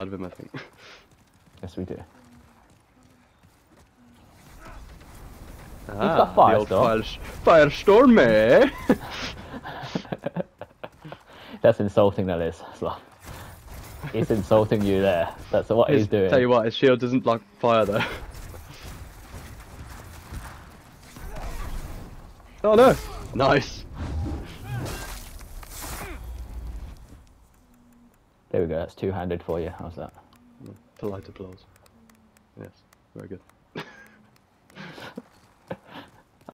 of him, I think. Yes, we do. Ah, got the old firestorm, eh? That's insulting, that is. Sloth. He's insulting you there. That's what he's doing. Tell you what, his shield doesn't block fire though. Oh no! Nice! There we go, that's two-handed for you. How's that? Polite applause. Yes, very good.